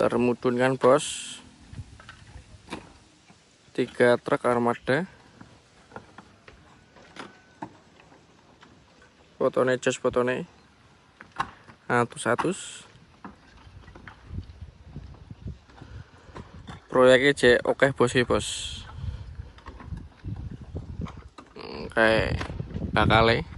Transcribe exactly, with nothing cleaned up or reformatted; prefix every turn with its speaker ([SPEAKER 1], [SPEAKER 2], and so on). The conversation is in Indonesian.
[SPEAKER 1] termudun kan bos, tiga truk armada. Fotone jos fotone atus-atus. Proyeknya cek oke bos bos. Kayak bakale